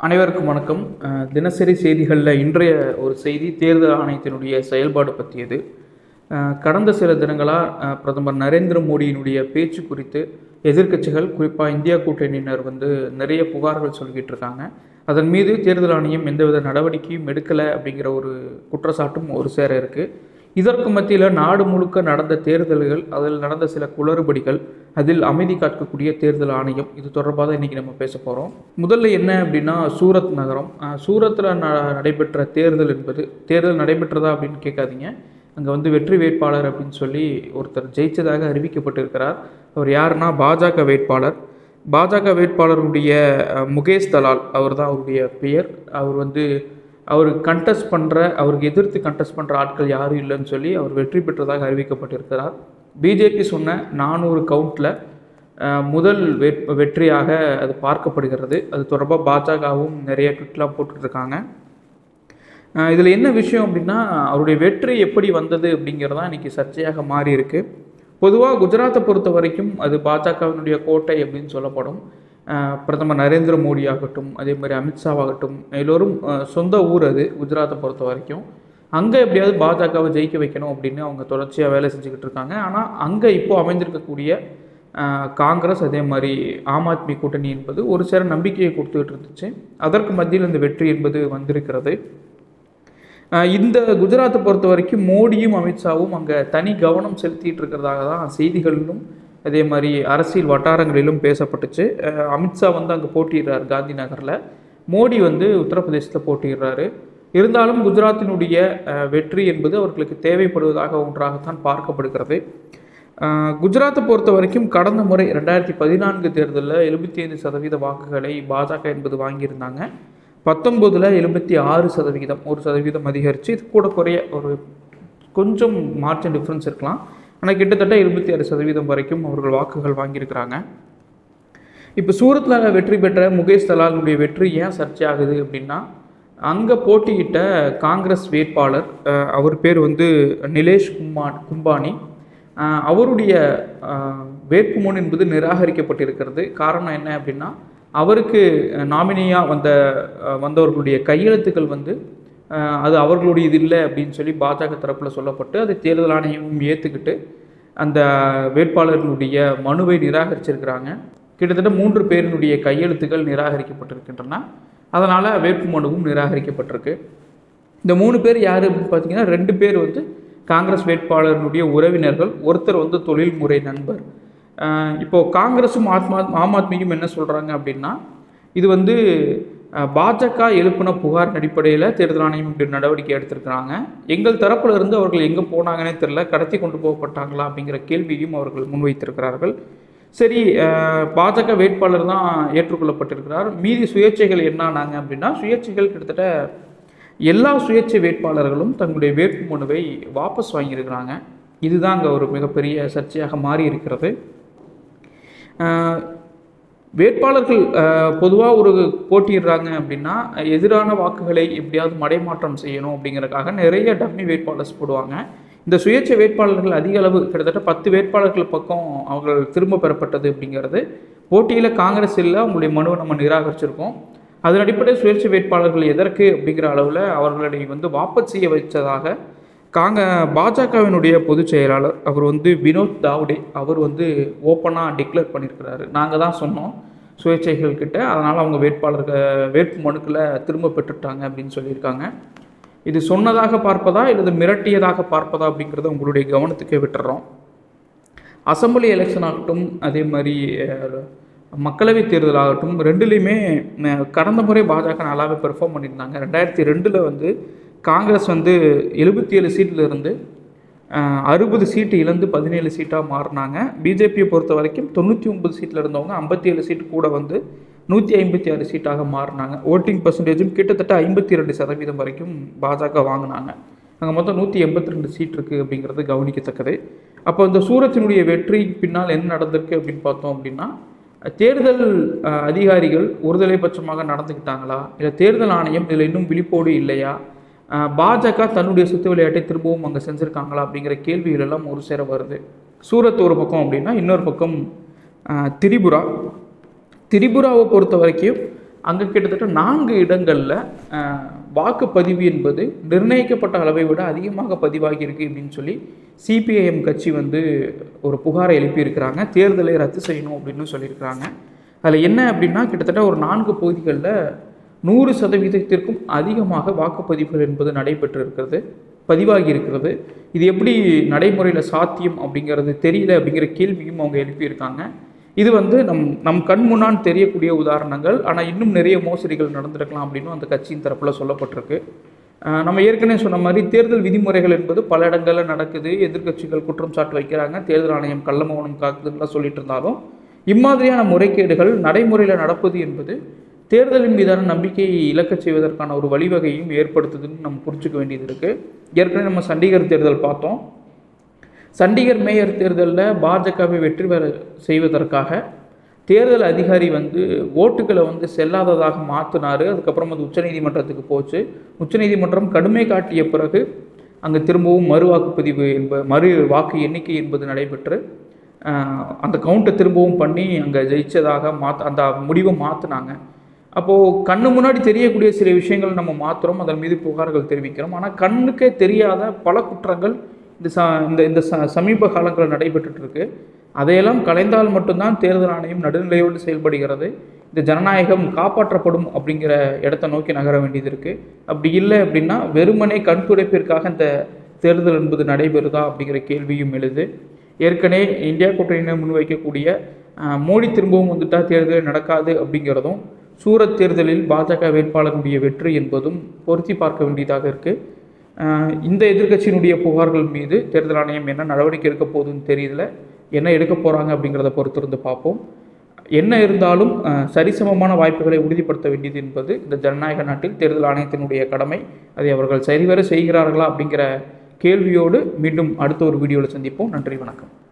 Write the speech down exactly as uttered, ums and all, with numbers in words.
அனைவருக்கும் வணக்கம். தினசரி செய்திகளில் இன்றைய ஒரு செய்தி தேர்தல் ஆணையத்தினுடைய செயல்பாடு பற்றியது. கடந்த சில தினங்களாக பிரதமர் நரேந்திர மோடியினுடைய பேச்சு குறித்து எதிர்க்கட்சிகள், குறிப்பாக இந்தியா கூட்டணியினர் வந்து நிறைய புகார்கள் சொல்லிக்கிட்டு இருக்காங்க. அதன் மீது தேர்தல் ஆணையம் எந்தவித நடவடிக்கையும் எடுக்கலை அப்படிங்கிற ஒரு குற்றச்சாட்டும் ஒரு சேர இருக்குது. இதற்கு மத்தியில் நாடு முழுக்க நடந்த தேர்தல்கள், அதில் நடந்த சில குளறுபடிகள், அதில் அமைதி காக்கக்கூடிய தேர்தல் ஆணையம், இது தொடர்பாக தான் இன்றைக்கி நம்ம பேச போகிறோம். முதல்ல என்ன அப்படின்னா, சூரத் நகரம். சூரத்தில் ந நடைபெற்ற தேர்தல் என்பது தேர்தல் நடைபெற்றதா அப்படின்னு கேட்காதீங்க. அங்கே வந்து வெற்றி வேட்பாளர் அப்படின்னு சொல்லி ஒருத்தர் ஜெயித்ததாக அறிவிக்கப்பட்டிருக்கிறார். அவர் யாருன்னா பாஜக வேட்பாளர். பாஜக வேட்பாளருடைய முகேஷ் தலால், அவர் தான் அவருடைய பெயர். அவர் வந்து அவர் கண்டெஸ்ட் பண்ணுற அவருக்கு எதிர்த்து கண்டெஸ்ட் பண்ணுற ஆட்கள் யாரும் இல்லைன்னு சொல்லி அவர் வெற்றி பெற்றதாக அறிவிக்கப்பட்டிருக்கிறார். பிஜேபி சொன்ன நானூறு கவுண்டில் முதல் வெற்றியாக அது பார்க்கப்படுகிறது. அது தொடர்பாக பாஜகவும் நிறைய ட்விட்லாம் போட்டுட்ருக்காங்க. இதில் என்ன விஷயம் அப்படின்னா, அவருடைய வெற்றி எப்படி வந்தது அப்படிங்கிறதான் இன்றைக்கி சர்ச்சையாக மாறி இருக்குது. பொதுவாக குஜராத்தை பொறுத்த வரைக்கும் அது பாஜகவினுடைய கோட்டை அப்படின்னு சொல்லப்படும். பிரதமர் நரேந்திர மோடி ஆகட்டும், அதே மாதிரி அமித்ஷாவாகட்டும், எல்லோரும் சொந்த ஊர் அது குஜராத்தை பொறுத்த வரைக்கும். அங்கே எப்படியாவது பாஜகவை ஜெயிக்க வைக்கணும் அப்படின்னு அவங்க தொடர்ச்சியாக வேலை செஞ்சுக்கிட்டு இருக்காங்க. ஆனால் அங்கே இப்போது அமைந்திருக்கக்கூடிய காங்கிரஸ், அதே மாதிரி ஆம் ஆத்மி கூட்டணி என்பது ஒரு சில நம்பிக்கையை கொடுத்துக்கிட்டு இருந்துச்சு. அதற்கு மத்தியில் இந்த வெற்றி என்பது வந்திருக்கிறது. இந்த குஜராத்தை பொறுத்த வரைக்கும் மோடியும் அமித்ஷாவும் அங்கே தனி கவனம் செலுத்திட்டு இருக்கிறதாக தான் செய்திகளிலும் அதே மாதிரி அரசியல் வட்டாரங்களிலும் பேசப்பட்டுச்சு. அமித்ஷா வந்து அங்கே போட்டிடுறார் காந்தி நகரில், மோடி வந்து உத்தரப்பிரதேசத்தில் போட்டிடுறாரு. இருந்தாலும் குஜராத்தினுடைய வெற்றி என்பது அவர்களுக்கு தேவைப்படுவதாக ஒன்றாகத்தான் பார்க்கப்படுகிறது. குஜராத்தை பொறுத்த வரைக்கும் கடந்த முறை ரெண்டாயிரத்தி பதினான்கு தேர்தலில் எழுபத்தி ஐந்து சதவீத வாக்குகளை பாஜக என்பது வாங்கியிருந்தாங்க. பத்தொம்போதில் எழுபத்தி ஆறு சதவிகிதம், ஒரு சதவீதம் அதிகரித்து, இது கூட குறைய ஒரு கொஞ்சம் மார்ஜின் டிஃப்ரென்ஸ் இருக்கலாம். ஆனால் கிட்டத்தட்ட இருபத்தி ஆறு சதவீதம் வரைக்கும் அவர்கள் வாக்குகள் வாங்கியிருக்கிறாங்க. இப்போ சூரத்தில் வெற்றி பெற்ற முகேஷ் தலாலுடைய வெற்றி ஏன் சர்ச்சையாகுது அப்படின்னா, அங்கே போட்டியிட்ட காங்கிரஸ் வேட்பாளர், அவர் பேர் வந்து நிலேஷ் குமா கும்பானி, அவருடைய வேட்புமனு என்பது நிராகரிக்கப்பட்டிருக்கிறது. காரணம் என்ன அப்படின்னா, அவருக்கு நாமினியாக வந்த வந்தவர்களுடைய கையெழுத்துக்கள் வந்து அது அவர்களுடைய இது இல்லை அப்படின்னு சொல்லி பாஜக தரப்பில் சொல்லப்பட்டு, அதை தேர்தல் ஆணையமும் ஏற்றுக்கிட்டு அந்த வேட்பாளர்களுடைய மனுவை நிராகரிச்சிருக்கிறாங்க. கிட்டத்தட்ட மூன்று பேரினுடைய கையெழுத்துக்கள் நிராகரிக்கப்பட்டிருக்கின்றன. அதனால் வேட்பு மனுவும் நிராகரிக்கப்பட்டிருக்கு. இந்த மூணு பேர் யார் அப்படின்னு பார்த்தீங்கன்னா, ரெண்டு பேர் வந்து காங்கிரஸ் வேட்பாளர்களுடைய உறவினர்கள், ஒருத்தர் வந்து தொழில்முறை நண்பர். இப்போது காங்கிரஸும் ஆத்மா ஆம் ஆத்மியும் என்ன சொல்கிறாங்க அப்படின்னா, இது வந்து பாஜக எழுப்பின புகார் அடிப்படையில் தேர்தல் ஆணையம் இப்படி நடவடிக்கை எடுத்திருக்கிறாங்க. எங்கள் தரப்பில் இருந்து அவர்கள் எங்கே போனாங்கன்னே தெரியல, கடத்தி கொண்டு போகப்பட்டாங்களா அப்படிங்கிற கேள்வியும் அவர்கள் முன்வைத்திருக்கிறார்கள். சரி, பாஜக வேட்பாளர் தான் ஏற்றுக்கொள்ளப்பட்டிருக்கிறார். மீதி சுயேட்சைகள் என்னானாங்க அப்படின்னா, சுயேட்சைகள் கிட்டத்தட்ட எல்லா சுயேட்சை வேட்பாளர்களும் தங்களுடைய வேட்பு மனுவை வாபஸ் வாங்கியிருக்கிறாங்க. இதுதான் அங்கே ஒரு மிகப்பெரிய சர்ச்சையாக மாறி இருக்கிறது. வேட்பாளர்கள் பொதுவாக ஒரு போட்டிடுறாங்க அப்படின்னா, எதிரான வாக்குகளை எப்படியாவது மடைமாற்றம் செய்யணும் அப்படிங்கிறதுக்காக நிறைய டம்மி வேட்பாளர்ஸ் போடுவாங்க. இந்த சுயேட்சை வேட்பாளர்கள் அதிக அளவு, கிட்டத்தட்ட பத்து வேட்பாளர்கள் பக்கம் அவர்கள் திரும்ப பெறப்பட்டது அப்படிங்கிறது. போட்டியில் காங்கிரஸ் இல்லை, அவங்களுடைய மனுவை நம்ம நிராகரிச்சிருக்கோம். அதன் அடிப்படையில் சுயேட்சை வேட்பாளர்கள் எதற்கு அப்படிங்கிற அளவில் அவர்களை வந்து வாபஸ் செய்ய வைத்ததாக காங்க பாஜகவினுடைய பொதுச் செயலாளர் அவர் வந்து வினோத் தாவ்டே அவர் வந்து ஓப்பனாக டிக்ளேர் பண்ணியிருக்கிறாரு. நாங்கள் தான் சொன்னோம் சுயேட்சைகள்கிட்ட, அதனால் அவங்க வேட்பாளர்கள் வேட்பு மனுக்களை திரும்ப பெற்றுட்டாங்க அப்படின்னு சொல்லியிருக்காங்க. இது சொன்னதாக பார்ப்பதா இல்லை மிரட்டியதாக பார்ப்பதா அப்படிங்கிறத உங்களுடைய கவனத்துக்கே விட்டுறோம். அசம்பிளி எலெக்ஷன் ஆகட்டும், அதே மாதிரி மக்களவைத் தேர்தல் ஆகட்டும், ரெண்டுலேயுமே கடந்த முறை பாஜக நல்லாவே பெர்ஃபார்ம் பண்ணியிருந்தாங்க. ரெண்டாயிரத்தி ரெண்டில் வந்து காங்கிரஸ் வந்து எழுபத்தி ஏழு சீட்டில் இருந்து அறுபது சீட்டு இழந்து பதினேழு சீட்டாக மாறினாங்க. பிஜேபியை பொறுத்த வரைக்கும் தொண்ணூற்றி ஒன்பது சீட்டில் இருந்தவங்க ஐம்பத்தி ஏழு சீட்டு கூட வந்து நூற்றி ஐம்பத்தி ஆறு சீட்டாக மாறினாங்க. ஓட்டிங் பர்சன்டேஜும் கிட்டத்தட்ட ஐம்பத்தி ரெண்டு சதவீதம் வரைக்கும் பாஜக வாங்கினாங்க. அங்கே மொத்தம் நூற்றி எண்பத்தி ரெண்டு சீட் இருக்குது அப்படிங்கிறது கவனிக்கத்தக்கது. அப்போ இந்த சூரத்தினுடைய வெற்றி பின்னால் என்ன நடந்திருக்கு அப்படின்னு பார்த்தோம் அப்படின்னா, தேர்தல் அதிகாரிகள் ஒருதலை பட்சமாக நடந்துக்கிட்டாங்களா, இல்லை தேர்தல் ஆணையம் இதில் இன்னும் விழிப்போடு இல்லையா, பாஜக தன்னுடைய சுத்து விளையாட்டை திரும்பவும் அங்கே செஞ்சுருக்காங்களா அப்படிங்கிற கேள்விகள் எல்லாம் ஒரு சேர வருது. சூரத் ஒரு பக்கம் அப்படின்னா, இன்னொரு பக்கம் திரிபுரா. திரிபுராவை பொறுத்த வரைக்கும் அங்கே கிட்டத்தட்ட நான்கு இடங்களில் வாக்குப்பதிவு என்பது நிர்ணயிக்கப்பட்ட அளவை விட அதிகமாக பதிவாகியிருக்கு அப்படின்னு சொல்லி சிபிஐஎம் கட்சி வந்து ஒரு புகாரை எழுப்பியிருக்கிறாங்க. தேர்தலை ரத்து செய்யணும் அப்படின்னு சொல்லியிருக்கிறாங்க. அதில் என்ன அப்படின்னா, கிட்டத்தட்ட ஒரு நான்கு பகுதிகளில் நூறு சதவீதத்திற்கும் அதிகமாக வாக்குப்பதிவுகள் என்பது நடைபெற்று இருக்கிறது, பதிவாகி இருக்கிறது. இது எப்படி நடைமுறையில் சாத்தியம் அப்படிங்கிறது தெரியல அப்படிங்கிற கேள்வியும் அவங்க எழுப்பியிருக்காங்க. இது வந்து நம் நம் கண் முன்னான் தெரியக்கூடிய உதாரணங்கள், ஆனால் இன்னும் நிறைய மோசடிகள் நடந்திருக்கலாம் அப்படின்னு அந்த கட்சியின் தரப்பில் சொல்லப்பட்டிருக்கு. நம்ம ஏற்கனவே சொன்ன மாதிரி தேர்தல் விதிமுறைகள் என்பது பல இடங்களில் நடக்குது, எதிர்க்கட்சிகள் குற்றம் சாட்டு வைக்கிறாங்க, தேர்தல் ஆணையம் கள்ள மௌனம் காக்குதுன்னெலாம் சொல்லிட்டு இருந்தாலும் இம்மாதிரியான முறைகேடுகள் நடைமுறையில் நடப்பது என்பது தேர்தலின் மீதான நம்பிக்கையை இழக்கச் செய்வதற்கான ஒரு வழிவகையும் ஏற்படுத்துதுன்னு நம்ம புரிஞ்சுக்க வேண்டியது இருக்குது. ஏற்கனவே நம்ம சண்டிகர் தேர்தல் பார்த்தோம். சண்டிகர் மேயர் தேர்தலில் பாஜகவை வெற்றி பெற செய்வதற்காக தேர்தல் அதிகாரி வந்து ஓட்டுகளை வந்து செல்லாததாக மாற்றினார். அதுக்கப்புறம் அது உச்சநீதிமன்றத்துக்கு போச்சு. உச்சநீதிமன்றம் கடுமை காட்டிய பிறகு அங்கே திரும்பவும் மறு வாக்குப்பதிவு என்ப மறு வாக்கு எண்ணிக்கை என்பது நடைபெற்று அந்த கவுண்ட்டை திரும்பவும் பண்ணி அங்கே ஜெயிச்சதாக மாற்ற அந்த முடிவை மாற்றினாங்க. அப்போது கண்ணு முன்னாடி தெரியக்கூடிய சில விஷயங்கள் நம்ம மாற்றுறோம், அதன் மீது புகார்கள் தெரிவிக்கிறோம். ஆனால் கண்ணுக்கே தெரியாத பல குற்றங்கள் இந்த ச இந்த இந்த ச சமீப காலங்களில் நடைபெற்றுருக்கு. அதையெல்லாம் கலைந்தால் மட்டும்தான் தேர்தல் ஆணையம் நடுநிலையோடு செயல்படுகிறது, இந்த ஜனநாயகம் காப்பாற்றப்படும் அப்படிங்கிற இடத்த நோக்கி நகர வேண்டியது இருக்குது. அப்படி இல்லை அப்படின்னா வெறுமனே கண் துடைப்பிற்காக இந்த தேர்தல் என்பது நடைபெறுதா அப்படிங்கிற கேள்வியும் எழுது. ஏற்கனவே இந்தியா கூட்டணியினர் முன்வைக்கக்கூடிய மோடி திரும்பவும் வந்துட்டால் தேர்தல் நடக்காது அப்படிங்கிறதும், சூரத் தேர்தலில் பாஜக வேட்பாளருடைய வெற்றி என்பதும் பொருத்தி பார்க்க வேண்டியதாக இருக்குது. இந்த எதிர்க்கட்சியினுடைய புகார்கள் மீது தேர்தல் ஆணையம் என்ன நடவடிக்கை எடுக்க போகுதுன்னு தெரியல, என்ன எடுக்க போகிறாங்க அப்படிங்கிறத பொறுத்திருந்து பார்ப்போம். என்ன இருந்தாலும் சரிசமமான வாய்ப்புகளை உறுதிப்படுத்த வேண்டியது என்பது இந்த ஜனநாயக நாட்டில் தேர்தல் ஆணையத்தினுடைய கடமை. அதை அவர்கள் சரிவர செய்கிறார்களா அப்படிங்கிற கேள்வியோடு மீண்டும் அடுத்த ஒரு வீடியோவில் சந்திப்போம். நன்றி, வணக்கம்.